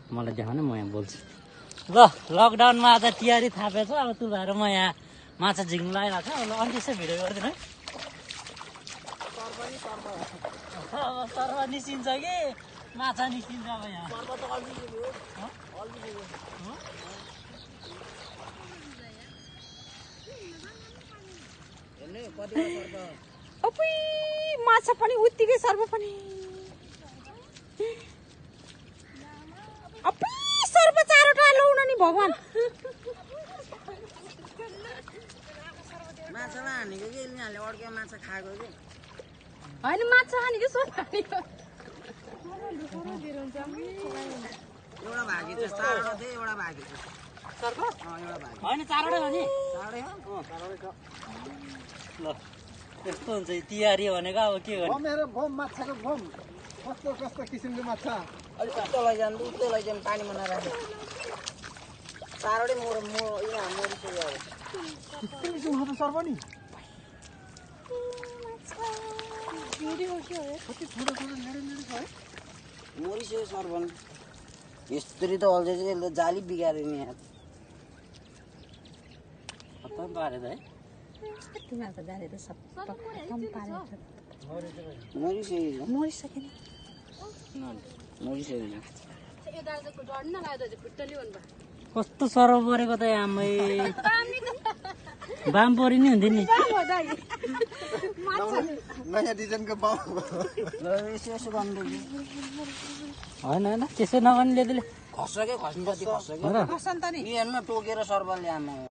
मलाई देखाउन म यहाँ बोल्छु ल लकडाउनमा आज तिहारी थापेछ अब त्यो भएर म यहाँ माछा झिक्नु लागिरहेको छ ल अन्त्यसै भिडियो गरिदिनु है सर्व निस्किन्छ कि माछा निस्किन्छ अब यहाँ माछा पनि उत्तिकै सर्व पनि सर्व 4 वटा लाउन नि भगवान माछालाई हानेको कि यिनीहरूले अड्के माछा खाएको कि होइन माछा हानेको सोच हानेको एउटा भागी छ 4 वटा थियो एउटा भागी छ सर्व एउटा भागी होइन 4 वटा हो नि 4 हो 4 वटा ल यस्तो हुन्छ तिहारी भनेको अब के गर्नु मेरो भम माछाको भम कस्तो कस्तो किसिमको माछा अलि उस्तो लैजानु उस्तो लैजानु पानीमा नराख्नु 4 वटै यहाँ मरिसक्यो अब सर्व नि मरिसक्यो सर्वन यस्तरी त अल्झै चाहिँ यसले जाली बिगार्यो नि यहाँ खत्तम पारे त है तिमीहरूको जाली त सब खत्तम पारेको छ मरिसक्यो मरिसक्यो मरिसक्यो कस्तो सरव परेको त आमै बाम परि नि हुन्थ्यो नि नयाँ डिजाइनको बम यसो गर्नु होइन होइन त्यसो नगर्ने ले खस्छ कि खस्नु कति खस्छ कि नि यी हेर्नु टोकेर सर्वले आमा